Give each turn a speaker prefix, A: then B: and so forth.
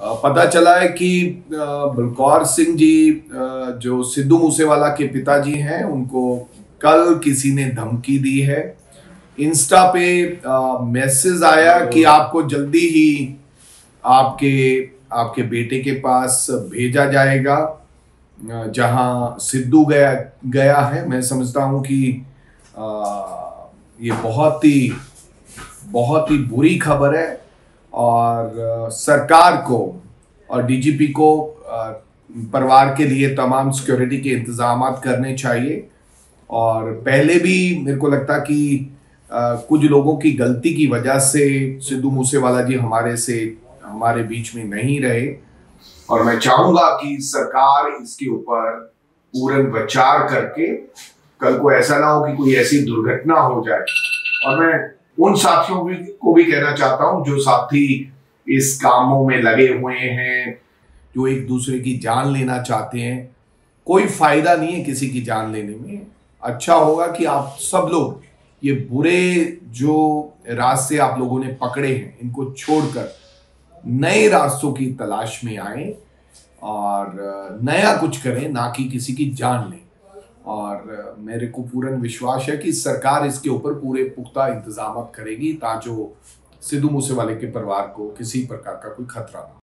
A: पता चला है कि बलकौर सिंह जी जो सिद्धू मूसेवाला के पिताजी हैं, उनको कल किसी ने धमकी दी है। इंस्टा पे मैसेज आया कि आपको जल्दी ही आपके आपके बेटे के पास भेजा जाएगा जहां सिद्धू गया गया है। मैं समझता हूं कि ये बहुत ही बुरी खबर है और सरकार को और डीजीपी को परिवार के लिए तमाम सिक्योरिटी के इंतजाम करने चाहिए। और पहले भी मेरे को लगता कि कुछ लोगों की गलती की वजह से सिद्धू मूसेवाला जी हमारे बीच में नहीं रहे, और मैं चाहूंगा कि सरकार इसके ऊपर पूर्ण विचार करके कल को ऐसा ना हो कि कोई ऐसी दुर्घटना हो जाए। और मैं उन साथियों को भी कहना चाहता हूं जो साथी इस कामों में लगे हुए हैं, जो एक दूसरे की जान लेना चाहते हैं। कोई फायदा नहीं है किसी की जान लेने में। अच्छा होगा कि आप सब लोग ये बुरे जो रास्ते आप लोगों ने पकड़े हैं, इनको छोड़कर नए रास्तों की तलाश में आए और नया कुछ करें, ना कि किसी की जान लें। और मेरे को पूर्ण विश्वास है कि सरकार इसके ऊपर पूरे पुख्ता इंतजाम करेगी ताकि सिद्धू मूसेवाले के परिवार को किसी प्रकार का कोई खतरा ना हो।